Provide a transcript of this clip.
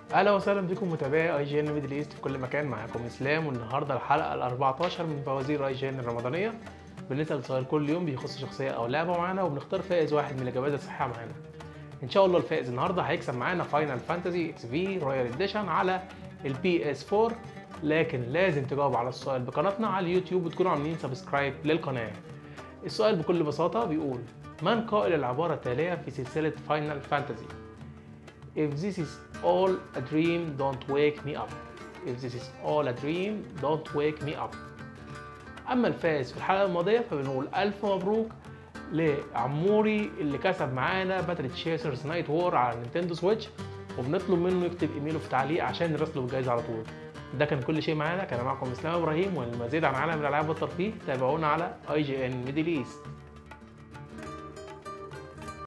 اهلا وسهلا بكم متابعي اي جي ان ميدل ايست في كل مكان. معاكم اسلام، والنهارده الحلقه ال 14 من فوازير اي جي ان الرمضانيه. بنسال سؤال كل يوم بيخص شخصيه او لعبه معانا، وبنختار فائز واحد من الاجابات الصحيحه معانا. ان شاء الله الفائز النهارده هيكسب معانا فاينل فانتزي اكس في رويال اديشن على البي اس 4. لكن لازم تجاوب على السؤال بقناتنا على اليوتيوب وتكونوا عاملين سبسكرايب للقناه. السؤال بكل بساطه بيقول: من قائل العباره التاليه في سلسله فاينل فانتزي؟ If this is all a dream, don't wake me up. If this is all a dream, don't wake me up. أما الفائز في الحلقة الماضية فبنقول ألف مبروك لعموري اللي كسب معانا باتل تشيسرز نايت وور على نينتندو سويتش، وبنطلب منه يكتب ايميله في تعليق عشان نرسله بالجايزة على طول. ده كان كل شيء معانا. كان معكم اسلام ابراهيم، والمزيد عن عالم الالعاب والترفيه تابعونا على IGN ميدل ايست.